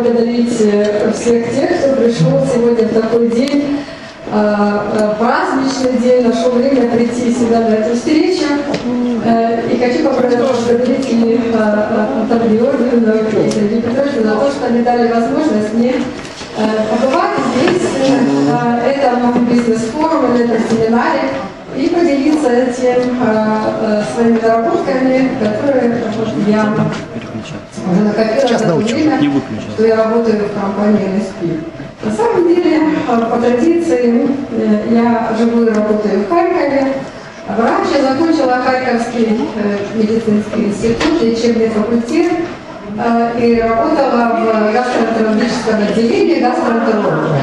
поблагодарить всех тех, кто пришел сегодня в такой день, праздничный день, нашел время прийти сюда на эту встречу. И хочу поблагодарить и Антону Георгиевну, и Сергею Петровичу за то, что они дали возможность мне побывать здесь, на этом бизнес-форуме, на этом семинаре, и поделиться этим своими наработками, которые я уже накопила за то время, что я работаю в компании NSP. На самом деле, по традиции, я живу и работаю в Харькове. Врач, я закончила Харьковский медицинский институт, лечебный факультет и работала в гастроэнтерологическом отделении гастроэнтеролога.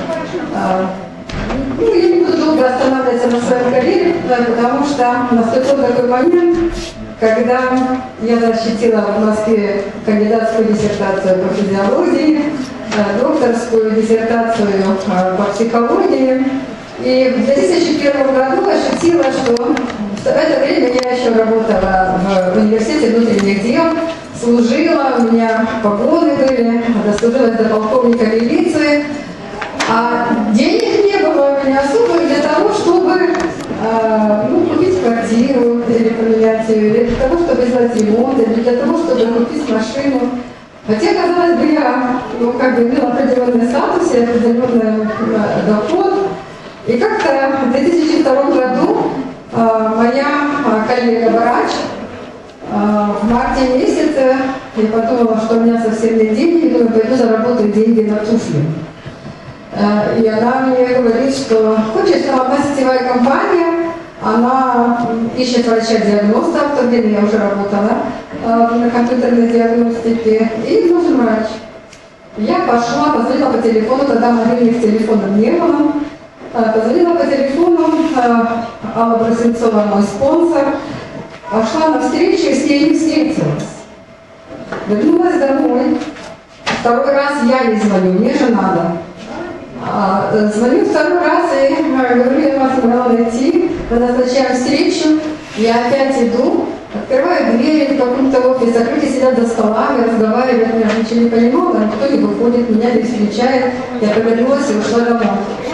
Ну, я не буду долго останавливаться на своем карьере, потому что наступил такой момент, когда я защитила в Москве кандидатскую диссертацию по физиологии, докторскую диссертацию по психологии. И в 2001 году ощутила, что в это время я еще работала в университете внутренних дел, служила, у меня погоны были, дослужилась до полковника милиции, а денег не было у меня особо для того, чтобы купить квартиру или поменять ее, или для того, чтобы сделать ремонт, или для того, чтобы купить машину. Хотя, казалось бы, я имела определенный статус и определенный доход. И как-то в 2002 году моя коллега-врач в марте месяце, я подумала, что у меня совсем нет денег, и думаю, пойду заработаю деньги на туфли. И она мне говорит, что хочешь, там одна сетевая компания, она ищет врача-диагноста, в то время я уже работала на компьютерной диагностике, и нужен врач. Я пошла, позвонила по телефону, тогда мобильных телефонов не было. Позвонила по телефону, Алла Брусенцова, мой спонсор, пошла на встречу и с ней не встретилась. Вернулась домой. Второй раз я ей звоню, мне же надо. Звоню второй раз и говорю, я вас не могла найти, назначаем встречу, я опять иду, открываю двери в каком-то офисе, люди сидят за столами, разговаривают, я ничего не понимала, никто не выходит, меня не встречает, я повернулась и ушла домой.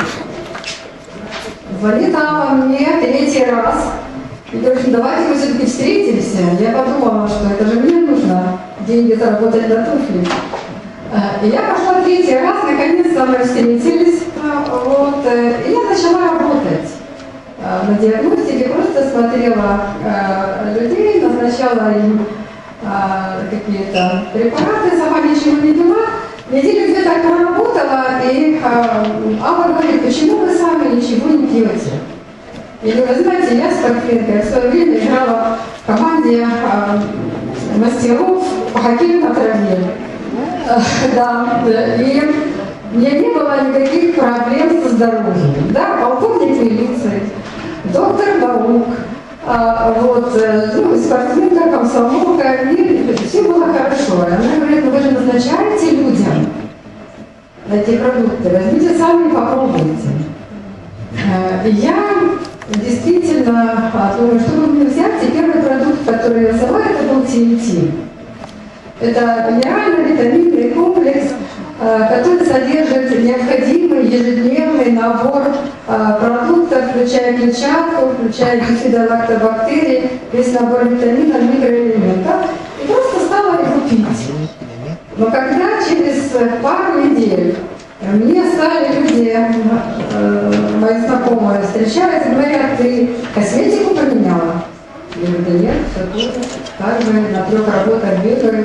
Звонит Алла мне третий раз и говорит, давайте мы все-таки встретимся. Я подумала, что это же мне нужно деньги заработать на туфли. И я пошла третий раз, наконец-то мы встретились, и я начала работать на диагностике, просто смотрела людей, назначала им какие-то препараты, сама ничего не пила. Неделю где-то проработала, и Алла говорит, почему вы сами ничего не пьете? Я говорю, вы знаете, я спортсменка, я в свое время играла в команде мастеров по хоккею на траве. Да, и у меня не было никаких проблем со здоровьем. Да, полковник милиции, доктор наук, спортсменка, комсомолка, и все было хорошо. Она говорит, вы же назначаете людям эти продукты, возьмите сами и попробуйте. Я действительно думаю, чтобы мне взять, первый продукт, который я взяла, это был TNT. Это минерально-витаминный комплекс, который содержит необходимый ежедневный набор продуктов, включая клетчатку, включая бифидолактобактерии, весь набор витаминов, микроэлементов. И просто стала его пить. Но когда через пару недель мне стали люди, мои знакомые, встречаются и говорят, ты косметику поменяла? Я говорю, да нет, все тоже, так же на 3 работах бегаю.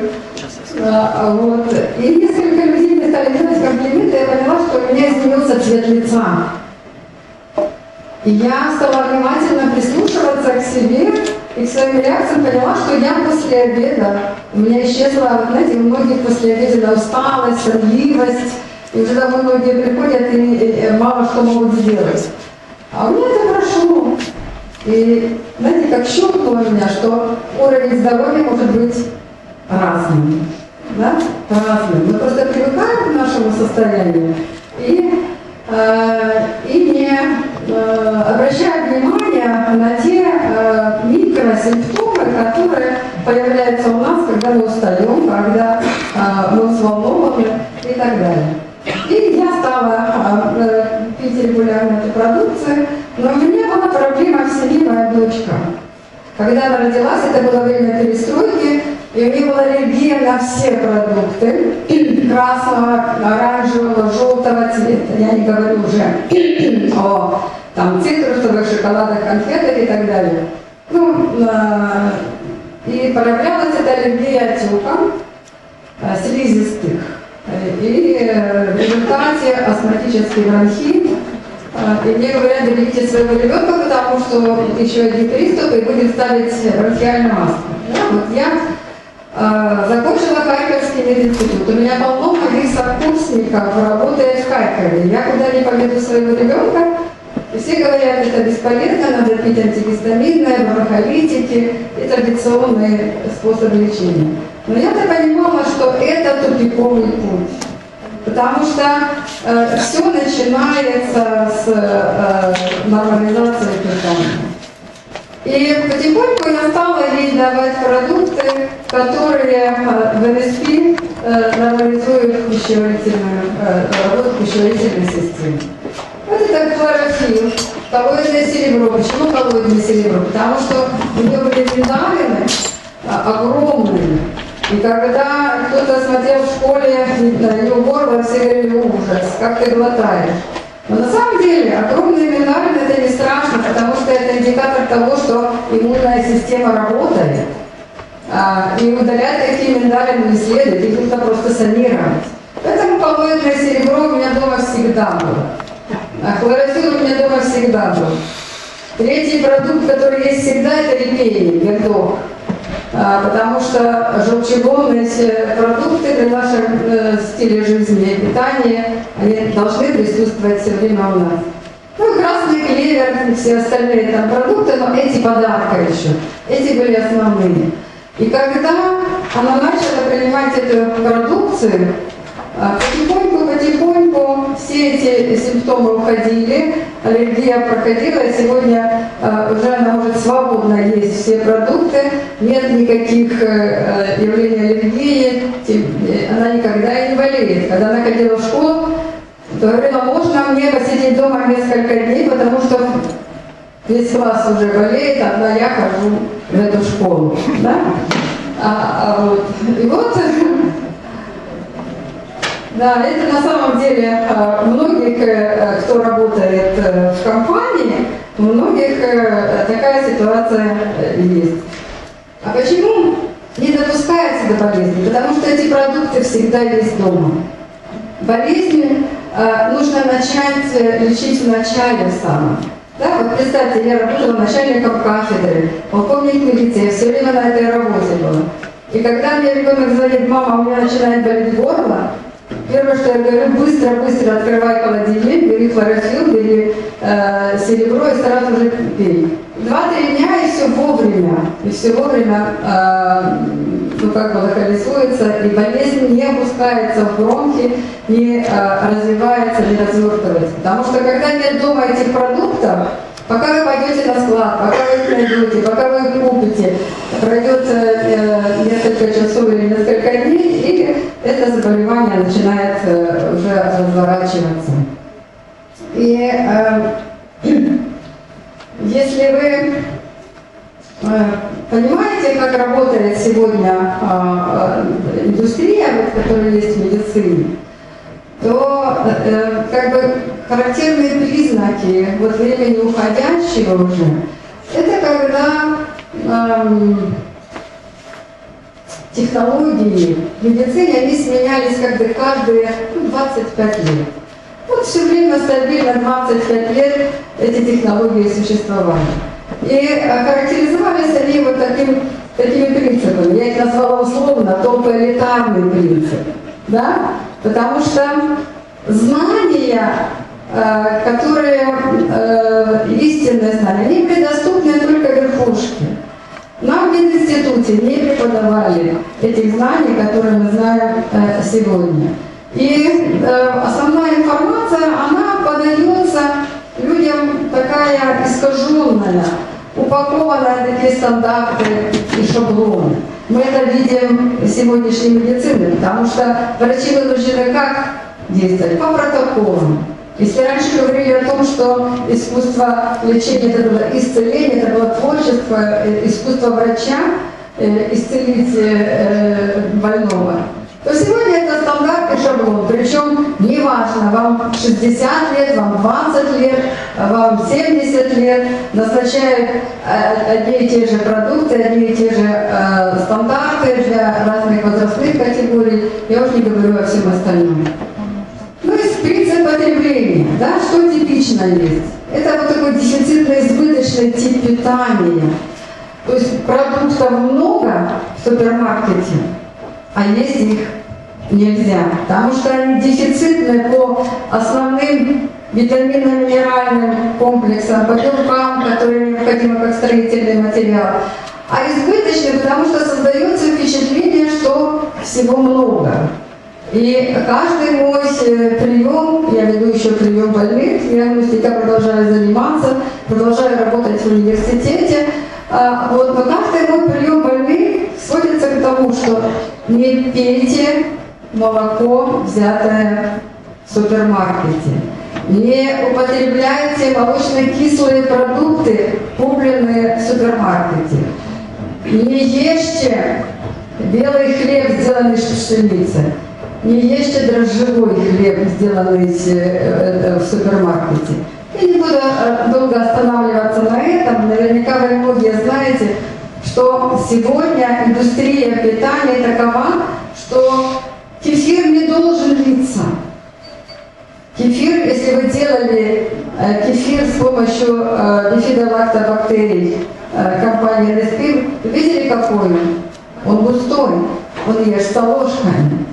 И несколько людей мне стали делать комплименты, я поняла, что у меня изменился цвет лица. И я стала внимательно прислушиваться к себе и к своим реакциям, поняла, что я после обеда, у меня исчезла, знаете, у многих послеобеденная усталость, сонливость, и уже домой многие приходят и мало что могут сделать. А у меня это прошло. И знаете, как щелкнуло меня, что уровень здоровья может быть разным. Да? Разным. Мы просто привыкаем к нашему состоянию и не обращаем внимания на те микросимптомы, которые появляются у нас, когда мы устаем, когда мы взволнованы. Когда она родилась, это было время перестройки, и у нее была аллергия на все продукты красного, оранжевого, желтого цвета. Я не говорю уже о там, цитрусовых, шоколадах, конфетах и так далее. Ну, и проявлялась эта аллергия отеком слизистых. И в результате астматический бронхит. И мне говорят, берегите своего ребенка, потому что еще один приступ и будет ставить бронхиальную астму. Да? Вот я закончила Харьковский мединститут. У меня полно моих сокурсников работает в Харькове. Я куда не поведу своего ребенка, и все говорят, это бесполезно, надо пить антигистаминные, бронхолитики и традиционные способы лечения. Но я-то понимала, что это тупиковый путь. Потому что все начинается с нормализации питания. И потихоньку я стала ей давать продукты, которые в НСП нормализуют работу пищеварительной системы. Вот это хлорофилл, коллоидное серебро. Почему коллоидное серебро? Потому что у нее были миндалины огромные. И когда кто-то смотрел в школе ее горло, все говорили, ужас, как ты глотаешь. Но на самом деле огромные миндалины это не страшно, потому что это индикатор того, что иммунная система работает. И удалять такие миндалины не следует, их нужно просто санировать. Поэтому коллоидное серебро у меня дома всегда было. Хлорофилл у меня дома всегда был. Третий продукт, который есть всегда, это репейник, вердок. Потому что желчегонные продукты для нашего стиля жизни и питания, они должны присутствовать все время у нас. Ну и красный клевер, все остальные там продукты, но эти подарка еще, эти были основные. И когда она начала принимать эту продукцию, потихоньку все эти симптомы уходили, аллергия проходила, и сегодня уже она может свободно есть все продукты, нет никаких явлений аллергии, она никогда и не болеет. Когда она ходила в школу, то говорила, можно мне посидеть дома несколько дней, потому что весь класс уже болеет, одна я хожу в эту школу. Да? И вот, да, это на самом деле многих, кто работает в компании, у многих такая ситуация есть. А почему не допускается до болезни? Потому что эти продукты всегда есть дома. Болезни нужно начать лечить в начале самом. Да, вот представьте, я работала начальником кафедры, полковник милиции, я все время на этой работе была. И когда мне ребенок говорит, мама, у меня начинает болеть горло, первое, что я говорю, быстро открывай холодильник, бери хлорофилл, бери серебро и сразу же пей. 2-3 дня и все вовремя ну, как бы локализуется, и болезнь не опускается в бронхи, не развивается, не развертывается. Потому что когда нет дома этих продуктов, пока вы пойдете на склад, пока вы их найдете, пока вы их купите, пройдет несколько часов или несколько дней, и это заболевание начинает уже разворачиваться. И если вы понимаете, как работает сегодня индустрия, в которой есть в медицине, то как бы характерные признаки вот времени уходящего уже, это когда технологии в медицине, они сменялись как бы каждые 25 лет. Вот все время стабильно 25 лет эти технологии существовали. И характеризовались они вот такими принципами. Я их назвала условно топоэлитарный принцип. Да? Потому что знания, которые истинные знания, они недоступны только верхушке. Нам в институте не преподавали этих знаний, которые мы знаем сегодня. И основная информация, она подается людям такая искаженная, упакованная в такие стандарты и шаблоны. Мы это видим в сегодняшней медицине, потому что врачи вынуждены как действовать? По протоколам. Если раньше говорили о том, что искусство лечения – это было исцеление, это было творчество, искусство врача исцелить больного, то сегодня это стандартный шаблон. Причем неважно, вам 60 лет, вам 20 лет, вам 70 лет, назначают одни и те же продукты, одни и те же стандарты для разных возрастных категорий. Я уже не говорю о всем остальном. Ну и принцип потребления, да, что типично есть. Это вот такой дефицитно-избыточный тип питания. То есть продуктов много в супермаркете, а есть их нельзя, потому что они дефицитны по основным витаминно-минеральным комплексам, по белкам, которые необходимы как строительный материал, а избыточны, потому что создается впечатление, что всего много. И каждый мой прием, я веду еще прием больных, я продолжаю заниматься, продолжаю работать в университете, но каждый мой прием больных сводится к тому, что не пейте молоко, взятое в супермаркете, не употребляйте молочно-кислые продукты, купленные в супермаркете, не ешьте белый хлеб, сделанный из пшеницы, не ешьте дрожжевой хлеб, сделанный в супермаркете. Я не буду долго останавливаться на этом. Наверняка вы многие знаете, что сегодня индустрия питания такова, что кефир не должен литься. Кефир, если вы делали кефир с помощью бифидолактобактерий компании Nestlé, видели какой он? Он густой, он ешься ложками.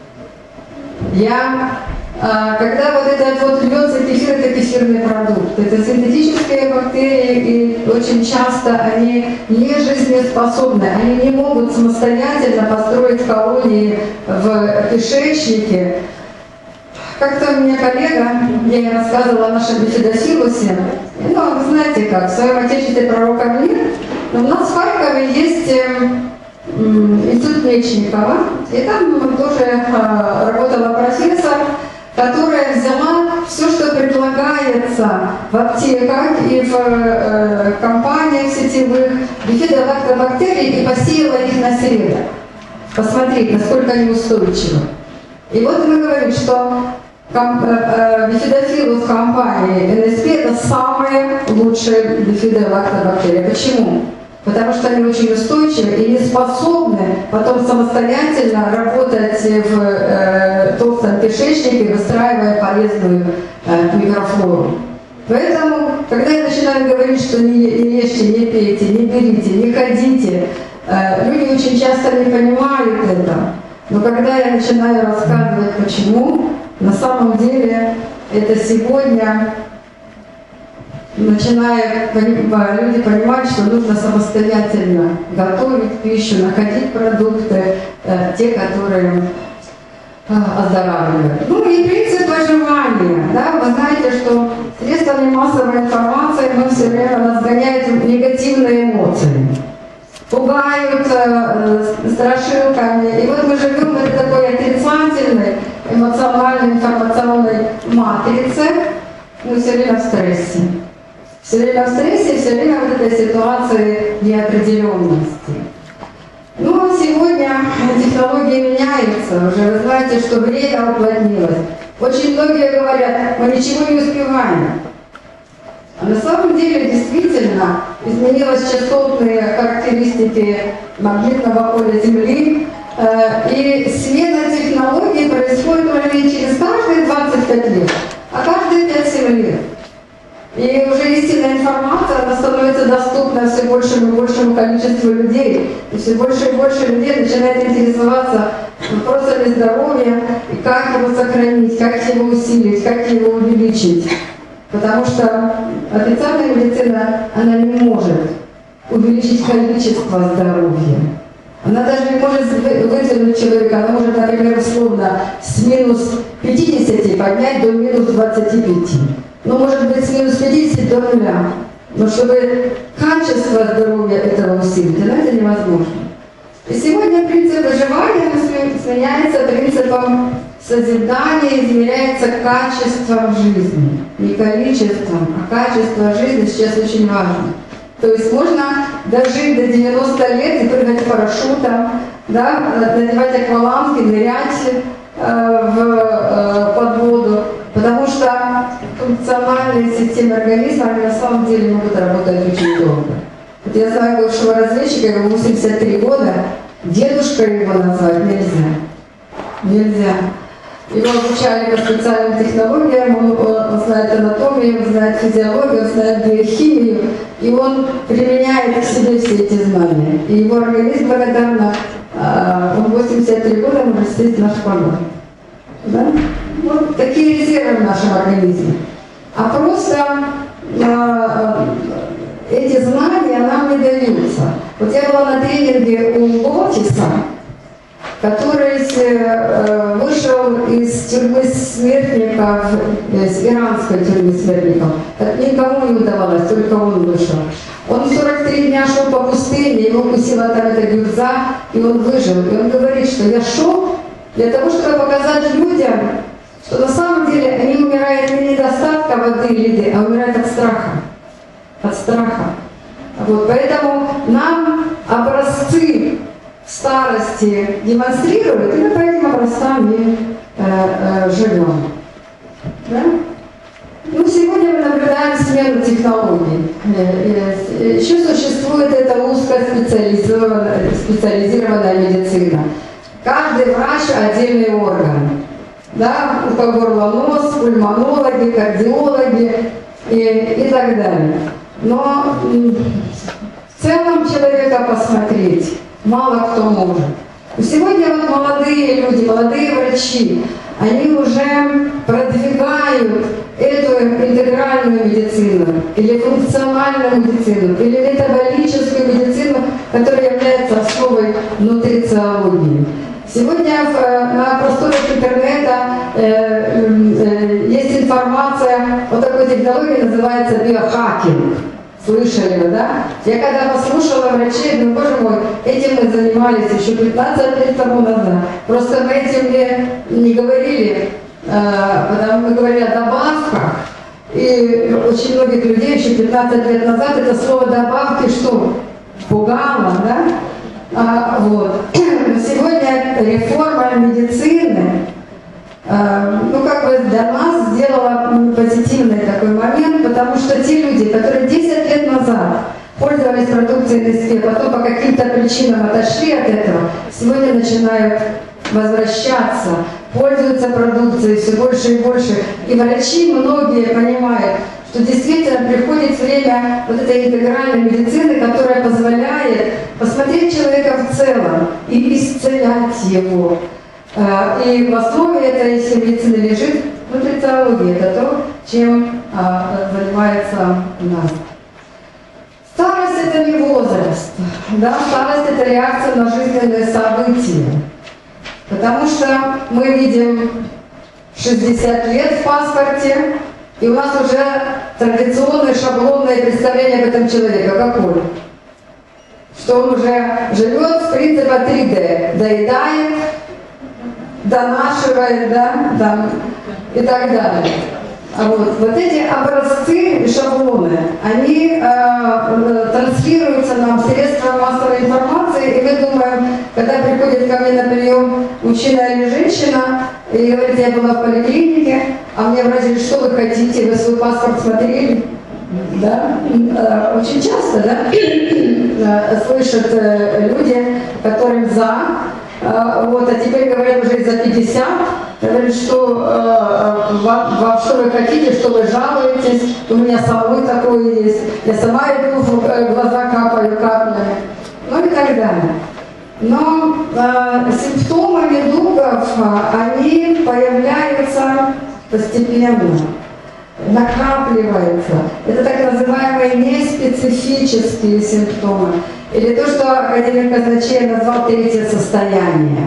Когда вот этот вот льется кефир, это кефирный продукт. Это синтетические бактерии, и очень часто они не жизнеспособны. Они не могут самостоятельно построить колонии в кишечнике. Как-то у меня коллега, я ей рассказывала о нашем бифидофилусе. Ну, вы знаете как, в своем отечестве пророков нет. Но у нас в Харькове есть институт Мечникова, и там тоже работала профессор, которая взяла все, что предлагается в аптеках и в компаниях сетевых, бифидолактобактерий, и посеяла их на селе. Посмотреть, насколько они устойчивы. И вот мы говорим, что бифидофилус компании NSP это самые лучшие бифидолактобактерии. Почему? Потому что они очень устойчивы и не способны потом самостоятельно работать в толстом кишечнике, выстраивая полезную микрофлору. Поэтому, когда я начинаю говорить, что не ешьте, не пейте, не берите, не ходите, люди очень часто не понимают это. Но когда я начинаю рассказывать, почему, на самом деле это сегодня начинают люди понимать, что нужно самостоятельно готовить пищу, находить продукты, те, которые оздоравливают. Ну и принцип выживания. Да? Вы знаете, что средствами массовой информации мы все время нас гоняют негативные эмоции. Пугают страшилками. И вот мы живем в такой отрицательной, эмоциональной, информационной матрице, мы все время в стрессе. Все время в стрессе, все время в этой ситуации неопределенности. Ну а сегодня технологии меняются. Уже вы знаете, что время уплотнилось. Очень многие говорят, мы ничего не успеваем. А на самом деле действительно изменились частотные характеристики магнитного поля Земли, и смена технологий происходит уже не через каждые 25 лет, а каждые 5-7 лет. И уже истинная информация, она становится доступна все большему и большему количеству людей, и все больше и больше людей начинает интересоваться вопросами здоровья, и как его сохранить, как его усилить, как его увеличить. Потому что официальная медицина, она не может увеличить количество здоровья. Она даже не может вытянуть человека, она может, например, условно с минус 50 поднять до минус 25. Ну, может быть, с минус 50 до нуля. Но чтобы качество здоровья этого усилить, это невозможно. И сегодня принцип выживания сменяется принципом созидание измеряется качеством жизни. Не количеством, а качеством жизни сейчас очень важно. То есть можно дожить до 90 лет и прыгать парашютом, да, надевать акваланги, нырять под воду, потому что функциональные системы организма на самом деле могут работать очень долго. Вот я знаю бывшего разведчика, ему 83 года, дедушкой его назвать нельзя. Нельзя. Его обучали по специальным технологиям, он знает анатомию, он знает физиологию, он знает биохимию, и он применяет к себе все эти знания. И его организм благодарно, он 83 года может сесть в наш шпагат. Да? Вот такие резервы в нашем организме. А просто эти знания нам не даются. Вот я была на тренинге у Болтиса, который вышел из тюрьмы смертников, из иранской тюрьмы смертников. Никому не удавалось, только он вышел. Он 43 дня шел по пустыне, его укусила там эта гюрза, и он выжил. И он говорит, что я шел для того, чтобы показать людям, что на самом деле они умирают не недостатка воды или еды, а умирают от страха. От страха. Вот, поэтому нам образцы старости демонстрируют, и мы по этим образцам и живем. Да? Ну, сегодня мы наблюдаем смену технологий. Еще существует эта узкая специализированная медицина. Каждый врач отдельный орган. Да? Горло-нос, пульмонологи, кардиологи и так далее. Но в целом человека посмотреть мало кто может. Сегодня вот молодые люди, молодые врачи, они уже продвигают эту интегральную медицину, или функциональную медицину, или метаболическую медицину, которая является основой нутрициологии. Сегодня на просторах интернета есть информация о такой технологии, называется биохакинг. Слышали, да? Я когда послушала врачей, думаю, боже мой, этим мы занимались еще 15 лет тому назад. Просто мы этим не говорили, потому мы говорили о добавках. И очень многих людей еще 15 лет назад это слово добавки что? Пугало, да? Вот. Сегодня реформа медицины, ну, как бы для нас сделала позитивный такой момент, потому что те люди, которые 10 лет назад пользовались продукцией Nestlé, потом по каким-то причинам отошли от этого, сегодня начинают возвращаться, пользуются продукцией все больше и больше. И врачи многие понимают, что действительно приходит время вот этой интегральной медицины, которая позволяет посмотреть человека в целом и исцелять его. И в основе этой медицины лежит нутрициология, это то, чем занимается нас. Старость – это не возраст, да? Старость – это реакция на жизненные события. Потому что мы видим 60 лет в паспорте, и у нас уже традиционное шаблонное представление об этом человеке. Какое? Что он уже живет с принципа 3D. Доедает, донашивает, да, там, и так далее. Вот эти образцы и шаблоны, они транслируются нам в средства массовой информации, и мы думаем, когда приходит ко мне на прием мужчина или женщина, и говорит, я была в поликлинике, а мне врач говорит, что вы хотите, вы свой паспорт смотрели? Да? Очень часто, да, слышат люди, которым за, вот, а теперь говорят уже за 50, говорят, что что вы хотите, что вы жалуетесь, у меня самой такое есть, я сама иду, в глаза капаю каплями, ну и так далее. Но симптомы недугов, они появляются постепенно, накапливаются. Это так называемые неспецифические симптомы. Или то, что академик Казначеев назвал третье состояние.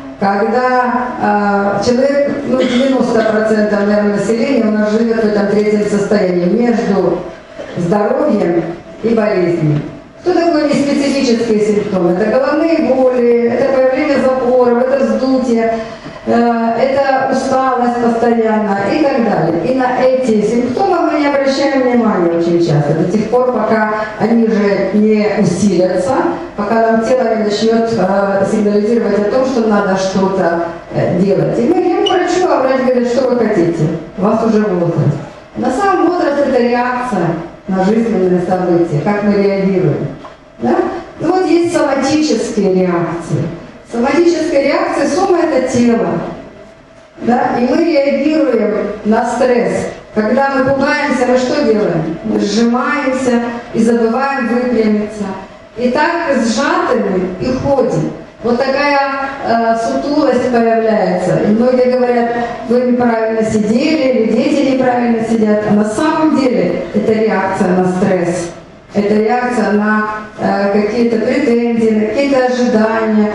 Когда человек, ну 90% наверное, населения у нас живет в этом третьем состоянии, между здоровьем и болезнью. Что такое неспецифические симптомы? Это головные боли, это появление запоров, это вздутие, это усталость постоянно и так далее. И на эти симптомы мы не обращаем внимания очень часто, до тех пор, пока они уже не усилятся, пока нам тело не начнет сигнализировать о том, что надо что-то делать. И мы идем к врачу, а врач говорит, что вы хотите, у вас уже возраст. На самом деле возраст – это реакция на жизненные события, как мы реагируем. Да? Ну, вот есть соматические реакции. Соматическая реакция, сома – это тело. Да? И мы реагируем на стресс. Когда мы пугаемся, мы что делаем? Мы сжимаемся и забываем выпрямиться. И так сжатыми и ходим. Вот такая сутулость появляется. И многие говорят, вы неправильно сидели, или дети неправильно сидят. А на самом деле это реакция на стресс. Это реакция на какие-то претензии, на какие-то ожидания,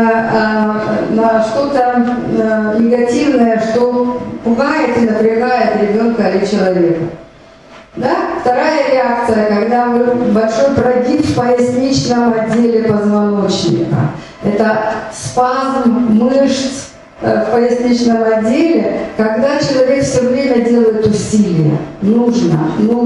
на что-то негативное, что пугает и напрягает ребенка или человека. Да? Вторая реакция, когда большой прогиб в поясничном отделе позвоночника. Это спазм мышц в поясничном отделе, когда человек все время делает усилия. Нужно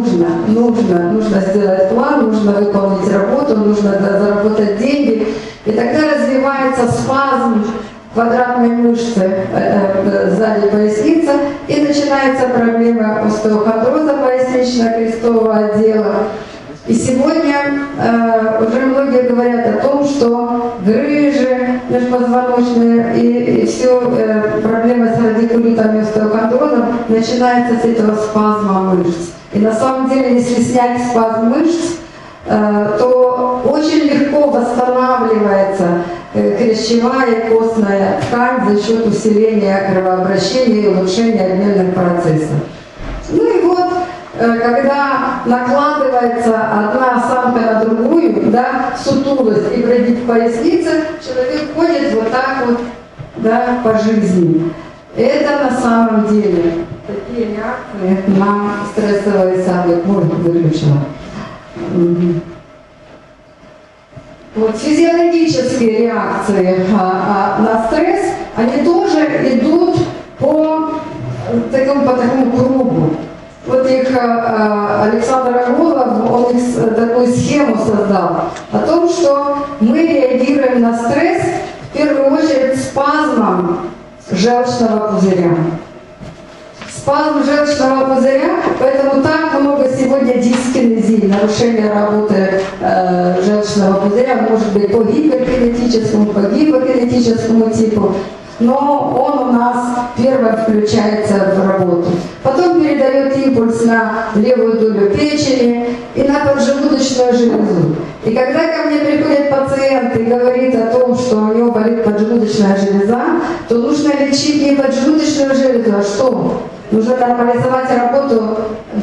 сделать план, нужно выполнить работу, нужно заработать деньги. И тогда развивается спазм квадратной мышцы сзади поясницы, и начинается проблема остеохондроза пояснично-крестового отдела. И сегодня уже многие говорят о том, что грыжи межпозвоночные и все проблемы с радикулитом и остеохондрозом начинаются с этого спазма мышц. И на самом деле, если снять спазм мышц, то очень легко восстанавливается хрящевая и костная ткань за счет усиления кровообращения и улучшения обменных процессов. Ну и вот, когда накладывается одна осанка на другую, да, сутулость и прогиб поясницы, человек ходит вот так вот, да, по жизни. Это на самом деле такие реакции на стрессовые события. Выключила. Вот физиологические реакции на стресс, они тоже идут по такому кругу. Вот их Александр Орлов, он такую схему создал о том, что мы реагируем на стресс в первую очередь спазмом желчного пузыря. Спазм желчного пузыря, поэтому так много сегодня дискинезии, нарушение работы желчного пузыря, может быть по гиперкинетическому, по гипокинетическому типу, но он у нас первым включается в работу. Потом передает импульс на левую долю печени и на поджелудочную железу. И когда ко мне приходит пациент и говорит о том, что у него болит поджелудочная железа, то нужно лечить не поджелудочную железу, а что? Нужно нормализовать работу,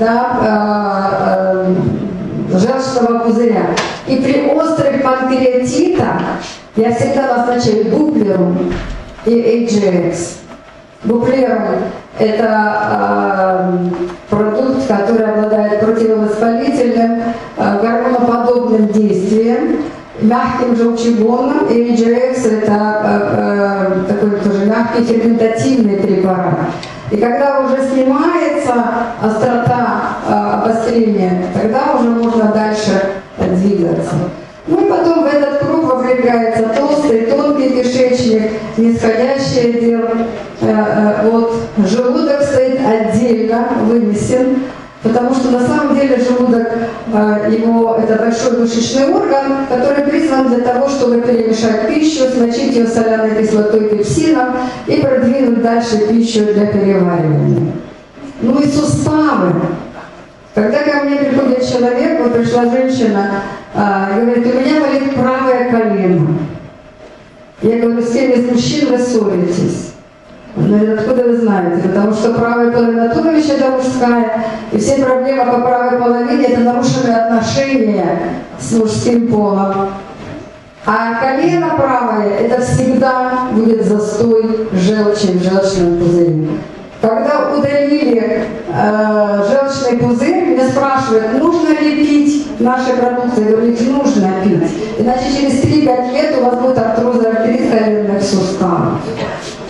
да, желчного пузыря. И при острых панкреатитах я всегда назначаю буплерум и AGX. Буплерум – это продукт, который обладает противовоспалительным, гормоноподобным действием, мягким желчегоном, и AGX – это такой тоже мягкий ферментативный препарат. И когда уже снимается острота обострения, тогда уже можно дальше двигаться. Ну и потом в этот круг вовлекается толстый, тонкий кишечник, нисходящее дело. Вот желудок стоит отдельно, вынесен, потому что на самом деле желудок, это большой мышечный орган, который призван для того, чтобы перемешать пищу, смочить ее соляной кислотой, пепсином и продвинуть дальше пищу для переваривания. Ну и суставы. Когда ко мне приходит человек, вот пришла женщина, говорит, у меня болит правое колено. Я говорю, с кем из мужчин вы ссоритесь? Он говорит, откуда вы знаете? Потому что правая половина туловища это мужская, и все проблемы по правой половине это нарушенные отношения с мужским полом. А колено правое это всегда будет застой желчи в желчном пузыре. Когда удалили желчный пузырь, меня спрашивают, нужно ли пить наши продукты. Я говорю, нужно пить. Иначе через 3-5 лет у вас будет артроз и артрит коленных суставов.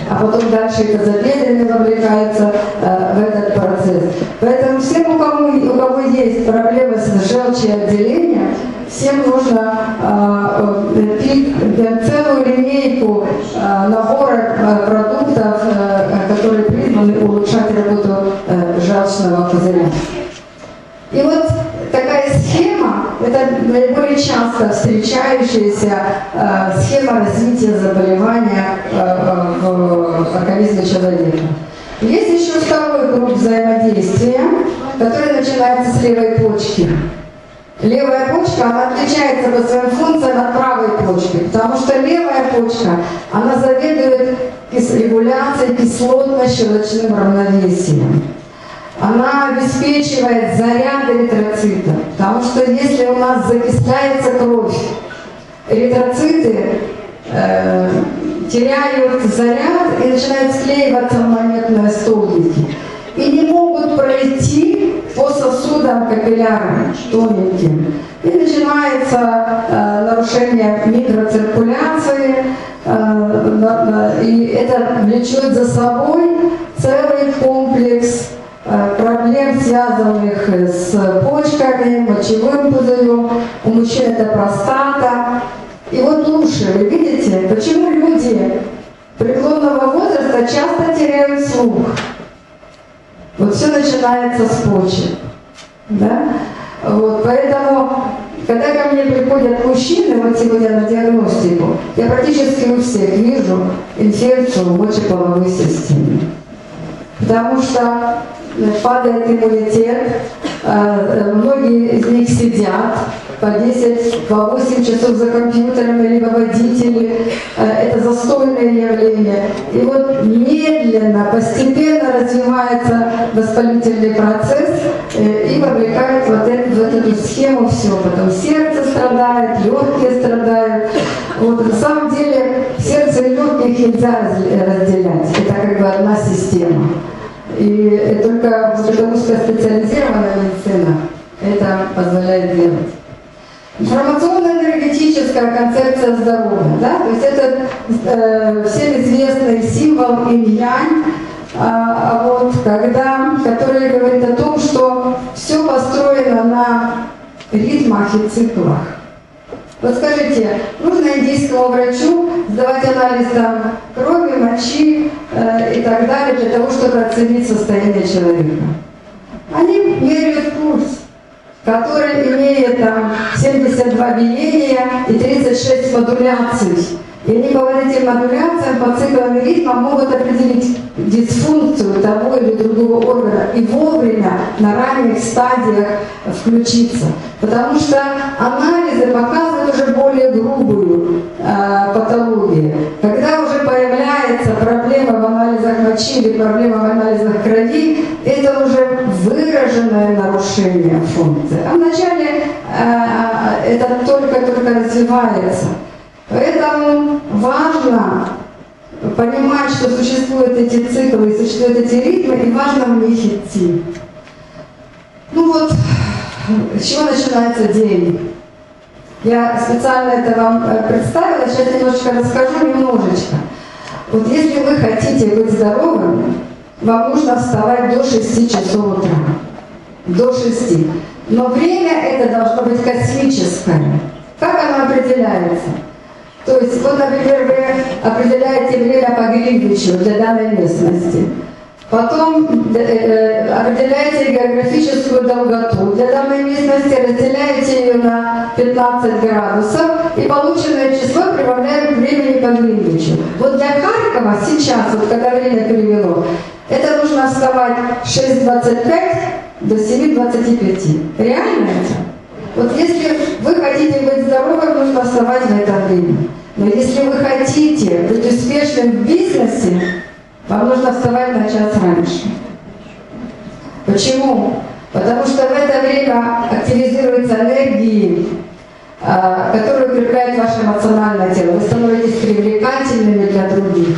а потом дальше это замедленно вовлекается в этот процесс. Поэтому всем, у кого есть проблемы с желчеотделением, всем нужно пить целую линейку набора продуктов, которые призваны улучшать работу желчного пузыря. И вот такая схема, это наиболее часто встречающаяся схема развития заболевания в организме человека. Есть еще второй круг взаимодействия, который начинается с левой почки. Левая почка, она отличается по своим функциям от правой почки, потому что левая почка, она заведует регуляцией кислотно-щелочным равновесием. Она обеспечивает заряд эритроцитов, потому что если у нас закисляется кровь, эритроциты теряют заряд и начинают склеиваться в монетные столбики. И не могут пройти по сосудам капиллярам тоненьким. И начинается нарушение микроциркуляции, и это влечет за собой целый комплекс проблем, связанных с почками, мочевым пузырем. У мужчин это простата. И вот уши, вы видите, почему люди преклонного возраста часто теряют слух? Вот все начинается с почек. Да? Вот, поэтому, когда ко мне приходят мужчины, вот сегодня на диагностику, я практически у всех вижу инфекцию в мочеполовой системе. Потому что падает иммунитет, многие из них сидят по 10, по 8 часов за компьютерами, либо водители. Это застойное явление. И вот медленно, постепенно развивается воспалительный процесс и вовлекает вот эту схему все. Потом сердце страдает, легкие страдают. Вот, на самом деле сердце и легких нельзя разделять. Это как бы одна система. И только узкоспециализированная медицина это позволяет делать. Информационно-энергетическая концепция здоровья, да? То есть это всем известный символ инь-янь, который говорит о том, что все построено на ритмах и циклах. Вот скажите, нужно индийскому врачу сдавать анализ крови, мочи и так далее для того, чтобы оценить состояние человека? Они меряют пульс, который имеет 72 биения и 36 модуляций. И они по этим модуляциям, по циклам и ритмам могут определить дисфункцию того или другого органа и вовремя на ранних стадиях включиться. Потому что анализы показывают уже более грубую патологию. Когда уже появляется проблема в анализах мочи или проблема в анализах крови, это уже выраженное нарушение функции. А вначале это только развивается. Поэтому важно понимать, что существуют эти циклы, существуют эти ритмы, и важно в них идти. Ну вот, с чего начинается день? Я специально это вам представила, сейчас немножечко расскажу, немножечко. Вот если вы хотите быть здоровыми, вам нужно вставать до 6 часов утра. До 6. Но время это должно быть космическое. Как оно определяется? То есть, вот, например, вы определяете время по Гринвичу для данной местности. Потом определяете географическую долготу для данной местности, разделяете ее на 15 градусов и полученное число прибавляем к времени по Гринвичу. Вот для Харькова сейчас, вот когда время перевело, это нужно вставать 6:25 до 7:25. Реально это? Вот если вы хотите быть здоровым, нужно вставать в это время. Но если вы хотите быть успешным в бизнесе, вам нужно вставать на час раньше. Почему? Потому что в это время активизируются энергии, которые укрепляют ваше эмоциональное тело. Вы становитесь привлекательными для других.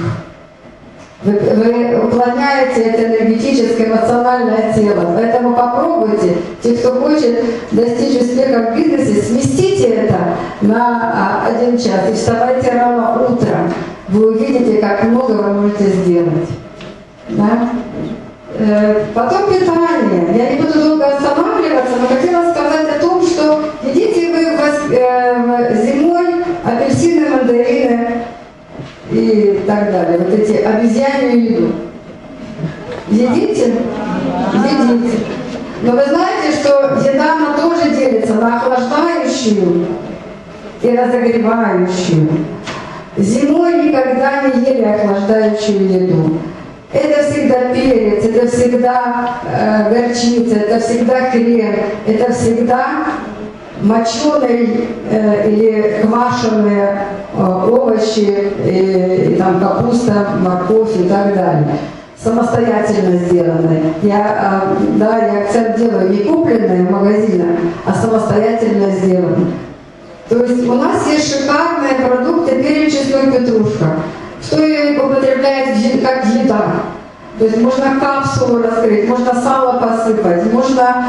Вы уплотняете это энергетическое, эмоциональное тело. Поэтому попробуйте, те, кто хочет достичь успеха в бизнесе, сместите это на 1 час и вставайте рано утром. вы увидите, как много вы можете сделать. Да? Потом питание. Я не буду долго останавливаться, но хотела сказать о том, что едите вы зимой апельсины, мандарины и так далее. Вот эти обезьянью еду. Едите? Едите. Но вы знаете, что еда, она тоже делится на охлаждающую и разогревающую. Зимой никогда не ели охлаждающую еду. Это всегда перец, это всегда горчица, это всегда крем, это всегда моченые или квашеные овощи, и там капуста, морковь и так далее. Самостоятельно сделанные. Я акцент делаю не купленные в магазинах, а самостоятельно сделанные. То есть у нас есть шикарные продукты, перечисленная петрушка. Что ее употребляет как еда? То есть можно капсулу раскрыть, можно сало посыпать, можно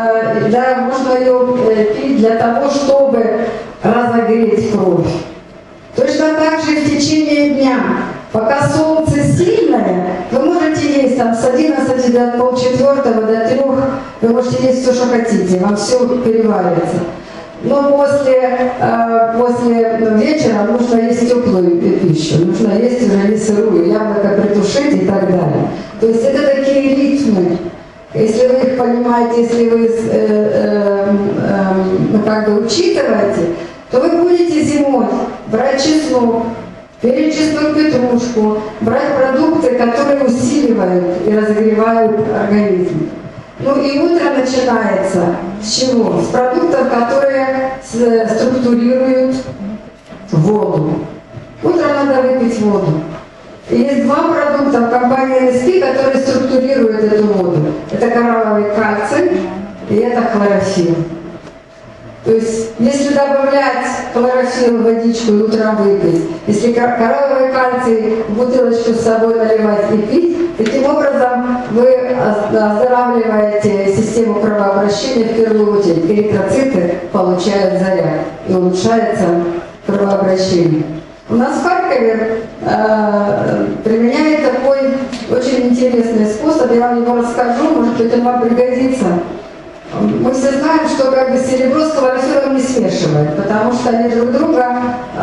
ее пить для того, чтобы разогреть кровь. Точно так же в течение дня. Пока солнце сильное, вы можете есть там, с 11 до полчетвертого, до 3, вы можете есть все, что хотите, вам все переварится. Но после вечера нужно есть теплую пищу, нужно есть уже не сырую, яблоко притушить и так далее. То есть это такие ритмы. Если вы их понимаете, если вы учитываете, то вы будете зимой брать чеснок, перечисленную петрушку, брать продукты, которые усиливают и разогревают организм. Ну и утро начинается с чего? С продуктов, которые структурируют воду. Утром надо выпить воду. И есть два продукта в компании NSP, которые структурируют эту воду. Это коралловый кальций и это хлорофилл. То есть, если добавлять хлорофилл в водичку и утром выпить, если коралловый кальций в бутылочку с собой наливать и пить, таким образом вы оздоравливаете систему кровообращения в первую очередь. Эритроциты получают заряд и улучшается кровообращение. У нас в Харькове применяют такой очень интересный способ, я вам его расскажу, может быть он вам пригодится. Мы все знаем, что серебро с хлорофиллом не смешивают, потому что они друг друга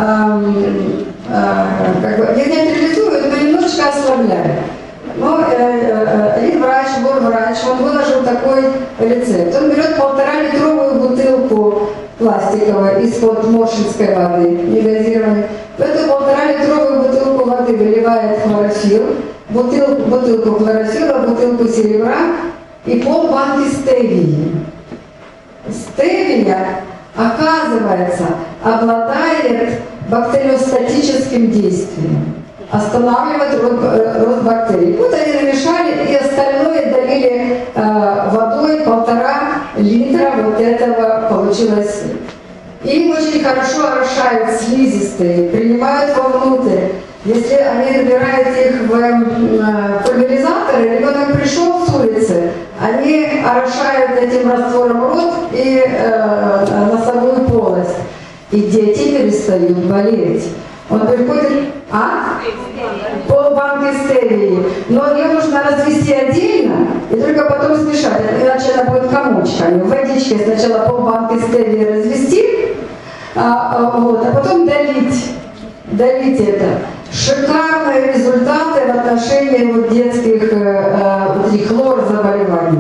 не нейтрализуют, но немножечко ослабляют. Но один врач, врач, он выложил такой рецепт. Он берет 1,5-литровую бутылку пластиковую из-под моршинской воды, негазированной. В эту 1,5-литровую бутылку воды выливает хлорофилл, бутылку хлорофилла, бутылку серебра и полбанки стевии. Стевия, оказывается, обладает бактериостатическим действием, останавливает рост бактерий. Вот они намешали и остальное долили водой, 1,5 литра вот этого получилось. Им очень хорошо орошают слизистые, принимают вовнутрь. Если они набирают их в пульверизаторы, ребенок пришел с улицы, они орошают этим раствором рот и носовую полость. И дети перестают болеть. Он приходит, полбанки стевии, но ее нужно развести отдельно и только потом смешать, иначе она будет комочками. В водичке сначала полбанки стевии развести, а потом долить это. Шикарные результаты в отношении детских хлорзаболеваний.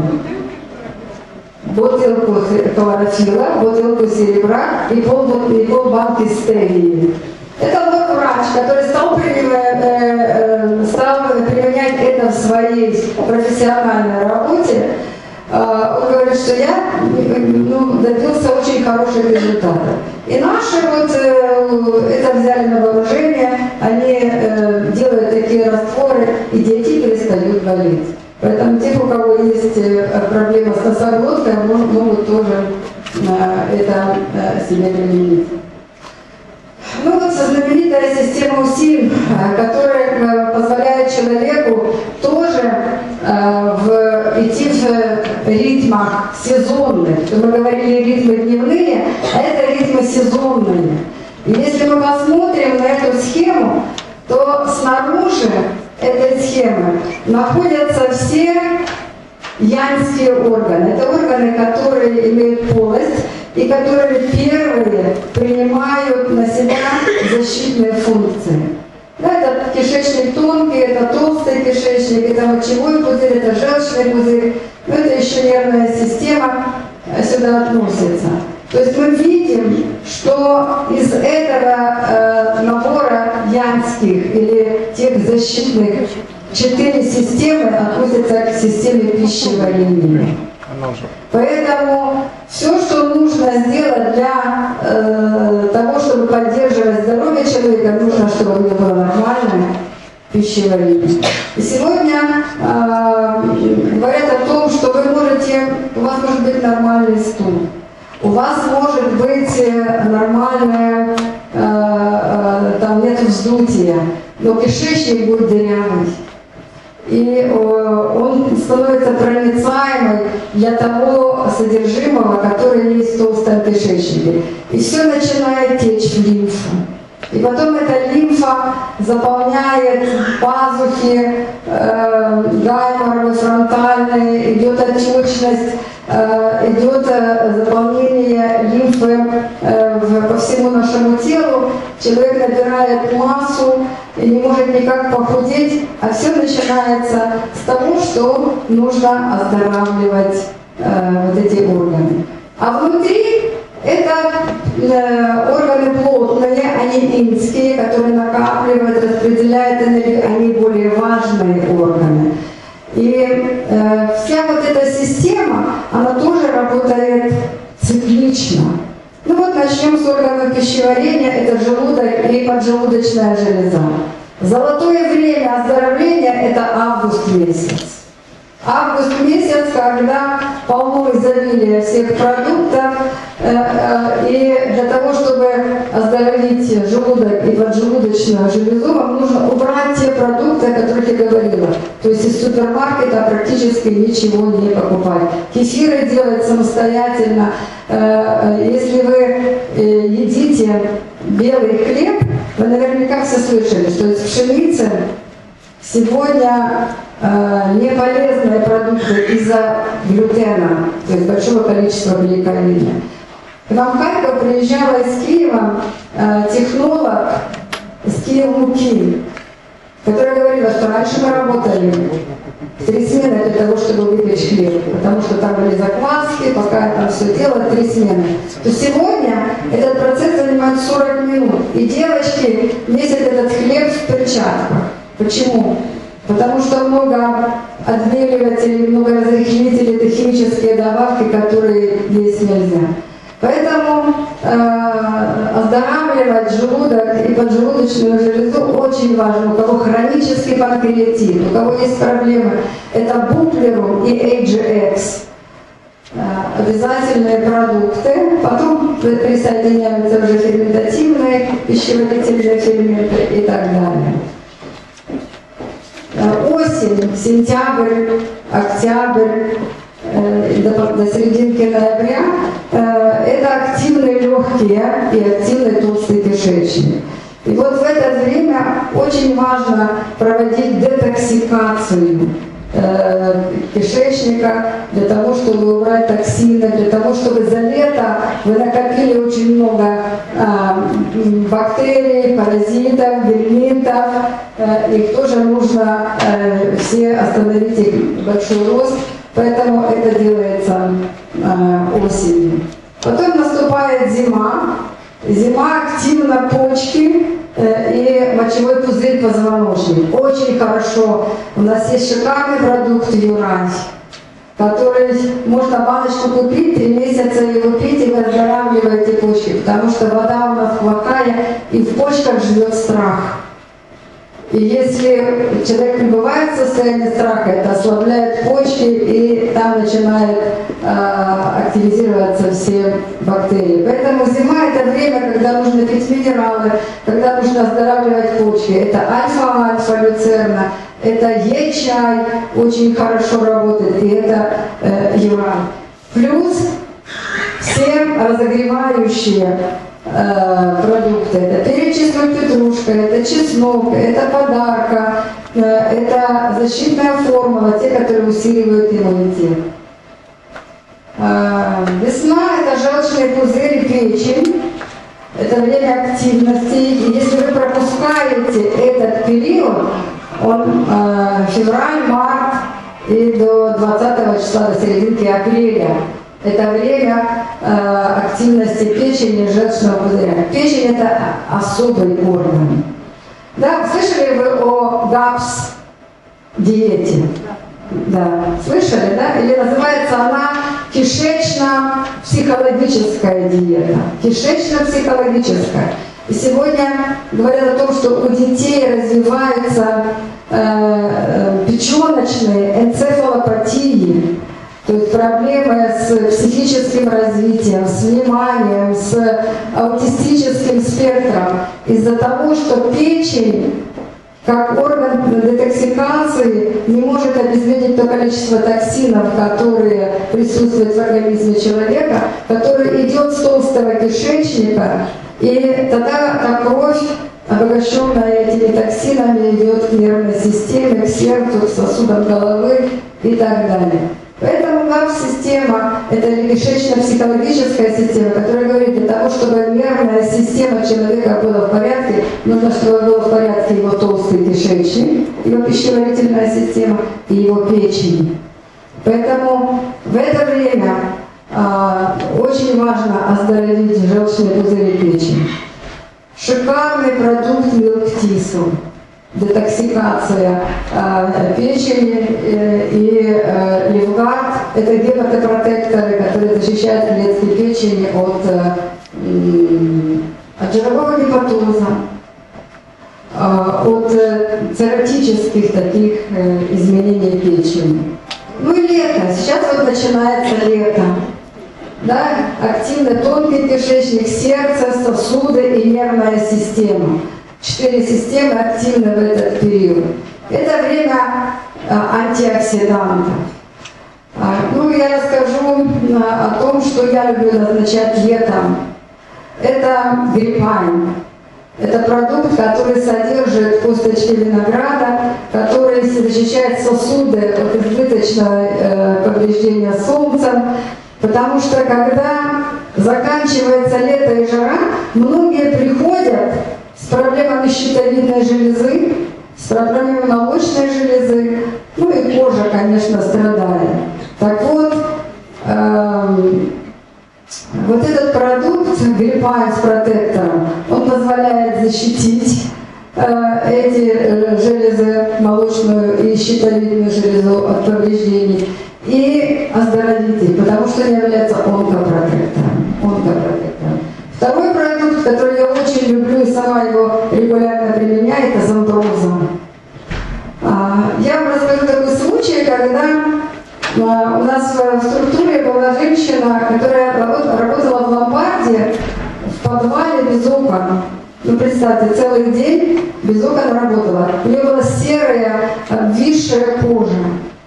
Бутылку хлорофилла, бутылку серебра и полбанки стевии. Это вот врач, который стал применять это в своей профессиональной работе. Он говорит, что я добился очень хороших результатов. И наши это взяли на вооружение, они делают такие растворы, и дети перестают болеть. Поэтому те, у кого есть проблема с носоглоткой, могут тоже это себе применить. Ну вот знаменитая система УСИН, которая позволяет человеку тоже идти в ритмах сезонных. Мы говорили ритмы дневные, а это ритмы сезонные. И если мы посмотрим на эту схему, то снаружи этой схемы находятся все янские органы. Это органы, которые имеют полость и которые первые принимают на себя защитные функции. Да, это кишечник тонкий, это толстый кишечник, это мочевой пузырь, это желчный пузырь, но это еще нервная система сюда относится. То есть мы видим, что из этого набора янских или тех защитных 4 системы относятся к системе пищеварения. Поэтому все, что нужно сделать для того, чтобы поддерживать здоровье человека, нужно, чтобы у него было нормальное пищеварение. И сегодня говорят о том, что вы можете, у вас может быть нормальный стул, у вас может быть нормальное, там нет вздутия, но кишечник будет дырявый. И он становится проницаемый для того содержимого, которое есть в толстом кишечнике. И все начинает течь в лимфу. И потом эта лимфа заполняет пазухи, гайморовые, фронтальные, идет отечность, идет заполнение лимфы по всему нашему телу. Человек набирает массу и не может никак похудеть, а все начинается с того, что нужно оздоравливать вот эти органы. А внутри это органы плотные, они инские, которые накапливают, распределяют энергию, они более важные органы. И вся вот эта система, она тоже работает циклично. Ну вот начнем с органов пищеварения, это желудок и поджелудочная железа. Золотое время оздоровления – это август месяц. Август месяц, когда полно изобилия всех продуктов, и для того, чтобы оздоровить желудок и поджелудочную железу, вам нужно убрать те продукты, о которых я говорила. То есть из супермаркета практически ничего не покупать. Кефиры делать самостоятельно. Если вы едите белый хлеб, вы наверняка все слышали, что из пшеницы сегодня не полезные продукты из-за глютена, то есть большого количества гликолина. К нам в Харьков приезжала из Киева технолог из Киев-Муки, которая говорила, что раньше мы работали 3 смены для того, чтобы выпечь хлеб, потому что там были закваски, пока там все дело, 3 смены. То сегодня этот процесс занимает 40 минут, и девочки месят этот хлеб в перчатках. Почему? Потому что много отбеливателей, много разрыхлителей, это химические добавки, которые есть нельзя. Поэтому оздоравливать желудок и поджелудочную железу очень важно. У кого хронический панкреатит, у кого есть проблемы, это буплерум и AGX. Обязательные продукты, потом присоединяются уже ферментативные, пищеварительные ферменты и так далее. Осень, сентябрь, октябрь, до серединки ноября это активные легкие и активный толстый кишечник. И вот в это время очень важно проводить детоксикацию кишечника для того, чтобы убрать токсины, для того, чтобы за лето вы накопили очень много бактерий, паразитов, гельминтов. Их тоже нужно все остановить их большой рост, поэтому это делается осенью. Потом наступает зима. Зима активно почки и мочевой пузырь, позвоночник. Очень хорошо. У нас есть шикарный продукт Юрань, который можно баночку купить, 3 месяца его пить, и вы оздоравливаете почки, потому что вода у нас плохая, и в почках живет страх. И если человек пребывает в состоянии страха, это ослабляет почки, и там начинают активизироваться все бактерии. Поэтому зима – это время, когда нужно пить минералы, когда нужно оздоравливать почки. Это альфа-люцерна, это Е-чай очень хорошо работает, и это юрань. Плюс все разогревающие продукты. продукты. Это перечислен петрушка, это чеснок, это подарка, это защитная формула, те, которые усиливают иммунитет. Весна – это желчные пузыри, печень. Это время активности. И если вы пропускаете этот период, он февраль, март и до 20 числа, до серединки апреля, это время активности печени и желчного пузыря. Печень – это особый орган. Да, слышали вы о ГАПС-диете? Да, слышали, да? Или называется она кишечно-психологическая диета. Кишечно-психологическая. И сегодня говорят о том, что у детей развиваются печеночные энцефалопатии, то есть проблемы с психическим развитием, с вниманием, с аутистическим спектром, из-за того, что печень, как орган детоксикации, не может обезвредить то количество токсинов, которые присутствуют в организме человека, который идет с толстого кишечника, и тогда кровь, обогащенная этими токсинами, идет к нервной системе, к сердцу, к сосудам головы и так далее. Поэтому ГАПС-система – это кишечно-психологическая система, которая говорит, для того, чтобы нервная система человека была в порядке, нужно, чтобы был в порядке его толстый кишечник, его пищеварительная система и его печень. Поэтому в это время очень важно оздоровить желчные пузыри печени. Шикарный продукт милктису. Детоксикация печени и Левгард – это гепатопротекторы, которые защищают клетки печени от жирового гепатоза, от цирротических таких изменений печени. Ну и лето. Сейчас вот начинается лето. Да? Активно тонкий кишечник, сердце, сосуды и нервная система. 4 системы активны в этот период. Это время антиоксидантов. Ну, я расскажу о том, что я люблю назначать летом. Это гриппайн. Это продукт, который содержит косточки винограда, который защищает сосуды от избыточного повреждения солнцем. Потому что когда заканчивается лето и жара, многие приходят с проблемами щитовидной железы, с проблемами молочной железы, ну и кожа, конечно, страдает. Так вот, вот этот продукт, гриппайн с протектором, он позволяет защитить эти железы, молочную и щитовидную железу от повреждений и оздоровить их, потому что они являются онкопротектором. Второй продукт, который я очень люблю и сама его регулярно применяю, это замброза. Я вам расскажу такой случай, когда у нас в структуре была женщина, которая работала в ломбарде в подвале без окон. Ну, представьте, целый день без окон работала. У нее была серая, обвисшая кожа.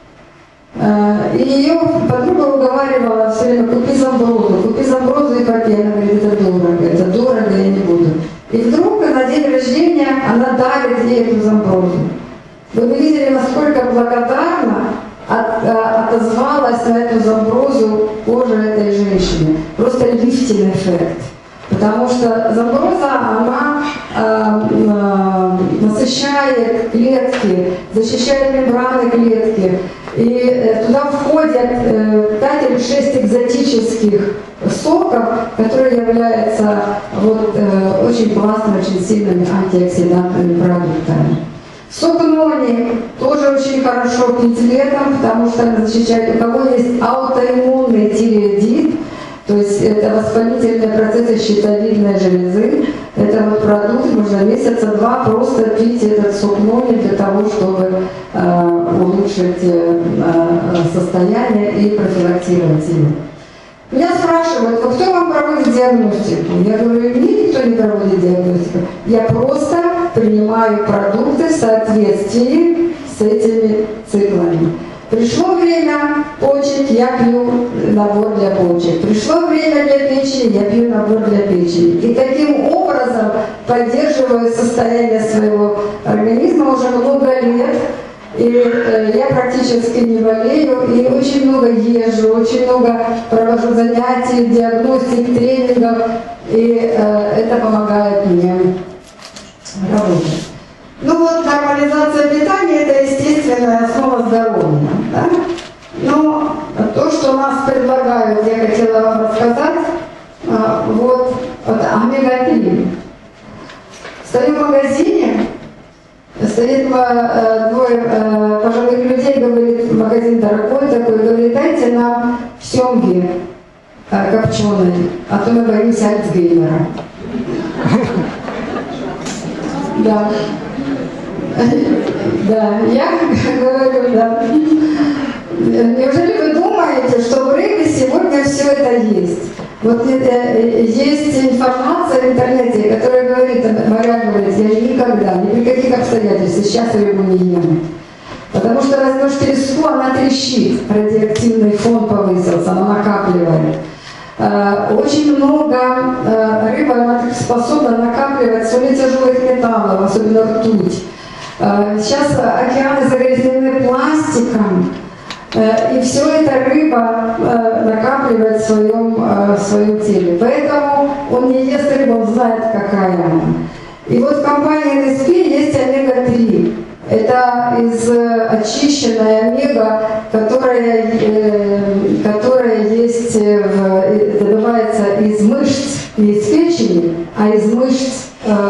И ее подруга уговаривала все время: купи замброзу и попей. Она говорит: это дорого, я не буду. И вдруг на день рождения она дарит ей эту замброзу. Вы бы видели, насколько благодарна отозвалась на эту замброзу кожа этой женщины. Просто лифтинг эффект. Потому что замброза, она насыщает клетки, защищает мембраны клетки. И туда входят 5 или 6 экзотических соков, которые являются очень классными, очень сильными антиоксидантными продуктами. Сок нони тоже очень хорошо пить летом, потому что она защищает, у кого есть аутоиммунный тиреоидит, то есть это воспалительные процессы щитовидной железы. Это вот продукт, можно месяца 2 просто пить этот сок нони для того, чтобы улучшить состояние и профилактировать его. Меня спрашивают: кто вам проводит диагностику? Я говорю: мне никто не проводит диагностику. Я просто принимаю продукты в соответствии с этими циклами. Пришло время почек, я пью набор для почек. Пришло время для печени, я пью набор для печени. И таким образом поддерживаю состояние своего организма уже много лет. И я практически не болею, и очень много езжу, очень много провожу занятий, диагностик, тренингов, и это помогает мне работать. Ну вот, нормализация питания – это естественная основа здоровья. Да? Но то, что нас предлагают, я хотела вам рассказать, вот омега-3. Стою в магазине, стоит двое пожилых людей, говорит, магазин дорогой такой, говорит, дайте нам семги копченые, а то мы боимся Альцгеймера. Да. Да, я говорю, да. Неужели вы думаете, что в рыбе сегодня все это есть? Вот есть информация в интернете, которая говорит, моряк говорит, я никогда, ни при каких обстоятельствах сейчас рыбу не ем. Потому что возьмешь треску, она трещит, радиоактивный фон повысился, она накапливает. Очень много рыба она способна накапливать соли тяжелых металлов, особенно ртуть. Сейчас океаны загрязнены пластиком, и все это рыба накапливает в своем теле. Поэтому он не ест рыбу, он знает, какая она. И вот в компании NSP есть омега-3. Это из очищенной омега, которая есть, добывается из мышц, не из печени, а из мышц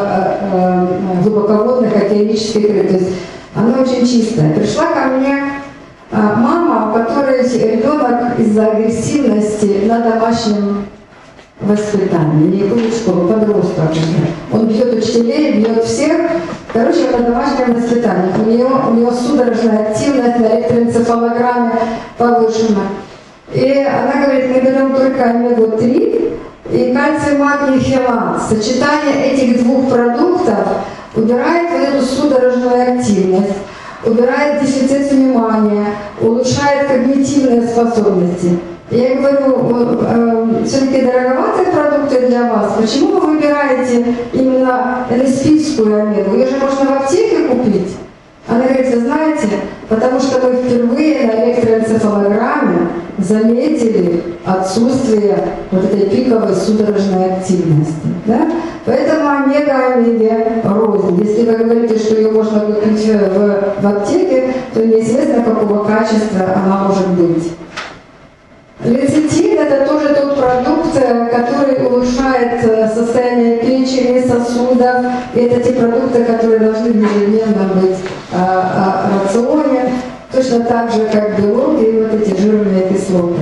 глубоководных океанических рыб. То есть она очень чистая. Пришла ко мне мама, у которой ребенок из-за агрессивности на домашнем воспитании, не ходит в школу, подросток. Он бьет учителей, бьет всех. Короче, на домашнем воспитании. У нее судорожная активность на электроэнцефалограмме повышена. И она говорит, мы берем только омегу-3 и кальций, магний, хелат. Сочетание этих двух продуктов убирает вот эту судорожную активность, убирает дефицит внимания, улучшает когнитивные способности. Я говорю, все-таки дороговатые продукты для вас, почему вы выбираете именно НСП-скую омегу? Ее же можно в аптеке купить. Она говорит, вы знаете, потому что мы впервые на электроэнцефалограмме заметили отсутствие вот этой пиковой судорожной активности. Да? Поэтому омега омеге рознь. Если вы говорите, что ее можно купить в аптеке, то неизвестно, какого качества она может быть. Лецитин – это тоже тот продукт, который улучшает состояние печени, сосудов. И это те продукты, которые должны ежедневно быть в рационе, точно так же, как белок и вот эти жирные кислоты.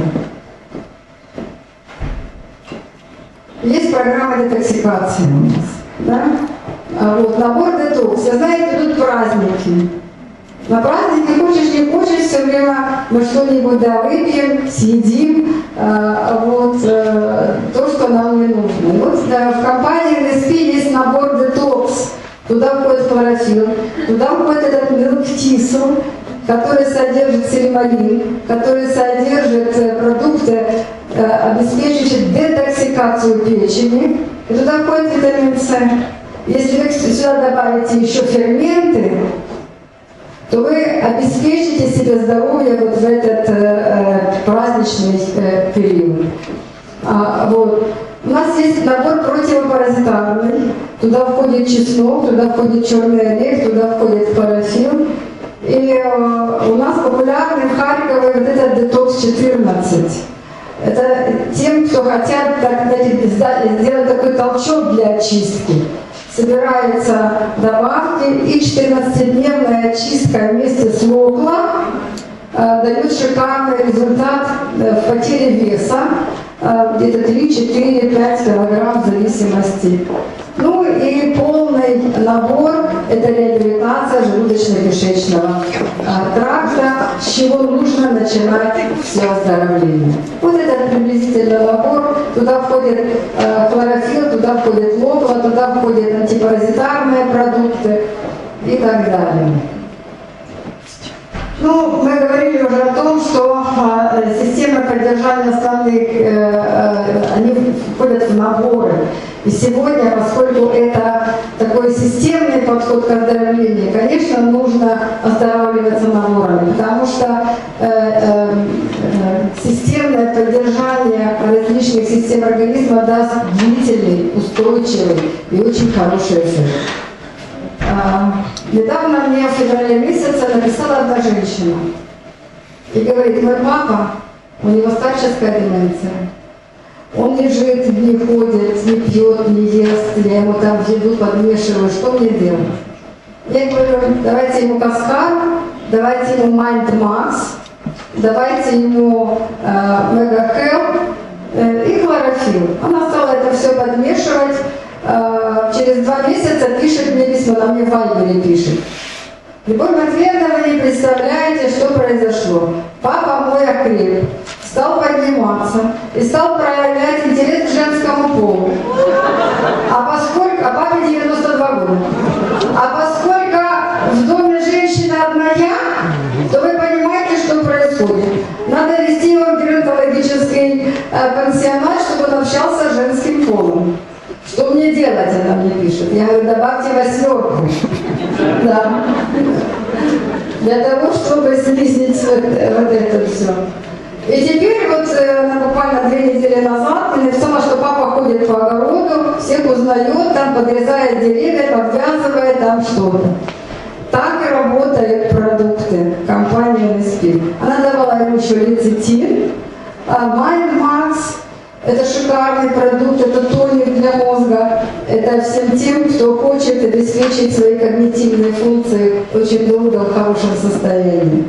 Есть программа детоксикации у нас. Да? Вот, набор детокс. Вы знаете, идут праздники. На празднике хочешь не хочешь, все время мы что-нибудь выпьем, съедим, то, что нам не нужно. И вот в компании NSP есть набор детокс. Туда входит хлорофилл, туда входит этот милктисл, который содержит силималин, который содержит продукты, обеспечивающие детоксикацию печени. И туда входит витамин С. Если вы сюда добавите еще ферменты, то вы обеспечите себе здоровье вот в этот праздничный период. Вот. У нас есть набор противопаразитарный. Туда входит чеснок, туда входит черный орех, туда входит хлорофилл. И у нас популярный в Харькове вот этот детокс-14. Это тем, кто хотят сделать такой толчок для очистки. Собираются добавки, и 14-дневная очистка вместе с локла дает шикарный результат в потере веса, где-то 3, 4, 5 килограмм в зависимости. Ну и полный набор – это реабилитация желудочно-кишечного тракта, с чего нужно начинать все оздоровление. Вот этот приблизительный набор. Туда входит хлорофилл, туда входит локла, туда входят антипаразитарные продукты и так далее. Ну, мы говорили уже о том, что системы поддержания основных, они входят в наборы. И сегодня, поскольку это оздоровления, конечно, нужно останавливаться на уровне, потому что системное поддержание различных систем организма даст длительный, устойчивый и очень хороший эффект. Недавно мне в феврале месяце написала одна женщина и говорит: мой папа, у него старческая деменция. Он лежит, не ходит, не пьет, не ест, я ему там в еду подмешиваю, что мне делать? Я говорю: давайте ему каскар, давайте ему Mind Max, давайте ему Мегахелп и хлорофилл. Она стала это все подмешивать. Через 2 месяца пишет мне письмо, она мне в Вайбере пишет: Любовь Матвеевна, вы не представляете, что произошло. Папа мой окреп, стал подниматься и стал проявлять интерес к женскому полу. А папе 92 года. А поскольку в доме женщина одна я, то вы понимаете, что происходит. Надо вести его в геронтологический пансионат, чтобы он общался с женским полом. Что мне делать, она мне пишет. Я говорю: добавьте 8. Да. Для того, чтобы снизить вот это все. И теперь вот буквально 2 недели назад мне написала, что папа ходит по огороду, всех узнает, там подрезает деревья, подвязывает там что-то. Так и работают продукты компании NSP. Она давала ему еще лецитин, Mind Max. Это шикарный продукт, это тоник для мозга. Это всем тем, кто хочет обеспечить свои когнитивные функции очень долго в хорошем состоянии.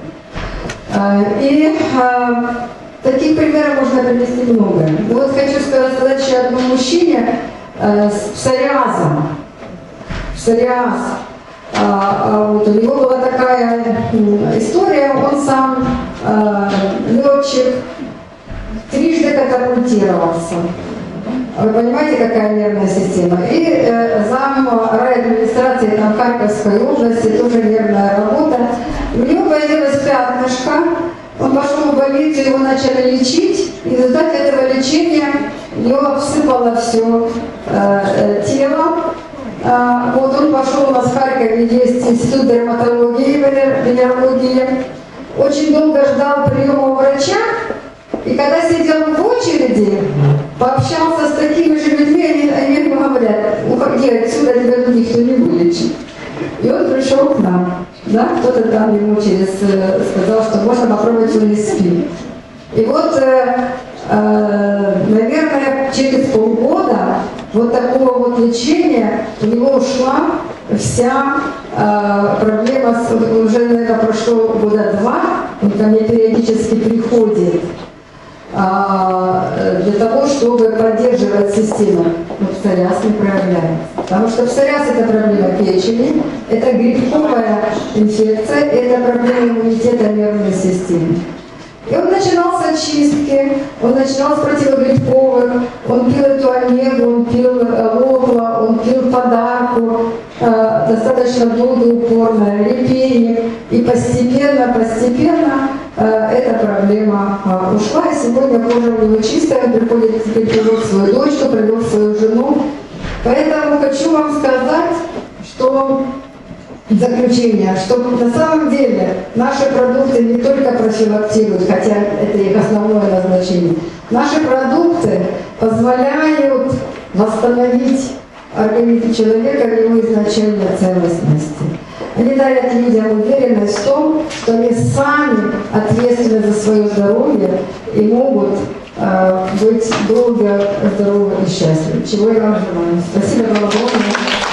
И таких примеров можно привести много. Но вот хочу сказать еще одному мужчине с псориазом. Псориаз. Вот, у него была такая история, он сам летчик, трижды катапультировался. Вы понимаете, какая нервная система? И зам райадминистрации там, Харьковской области, тоже нервная работа. У него появилось пятнышко, он пошел в больницу, его начали лечить, и в результате этого лечения его обсыпало все тело. Вот он пошел, у нас в Харькове есть институт дерматологии и венерологии, очень долго ждал приема у врача. И когда сидел в очереди, пообщался с такими же людьми, они ему говорят: уходи отсюда, тебя тут никто не вылечит. И он пришел к нам. Да? Кто-то там ему сказал, что можно попробовать NSP. И вот, наверное, через полгода вот такого вот лечения у него ушла вся проблема, уже, наверное, прошло года 2, он ко мне периодически приходит, для того, чтобы поддерживать систему. Но псориаз не проявляется. Потому что псориаз – это проблема печени, это грибковая инфекция, это проблема иммунитета нервной системы. И он начинал с очистки, он начинал с противогрибковых, он пил эту омегу, он пил лохла, он пил подарку, достаточно долго, упорно, репейник. И постепенно эта проблема ушла. И сегодня кожа у него чистая, он приходит, теперь привел свою дочку, привел свою жену. Поэтому хочу вам сказать, что в заключение, что на самом деле наши продукты не только профилактируют, хотя это их основное назначение, наши продукты позволяют восстановить организм человека в его изначальной целостности. Они дарят людям уверенность в том, что они сами ответственны за свое здоровье и могут быть долго здоровы и счастливы. Чего я вам желаю. Спасибо вам огромное.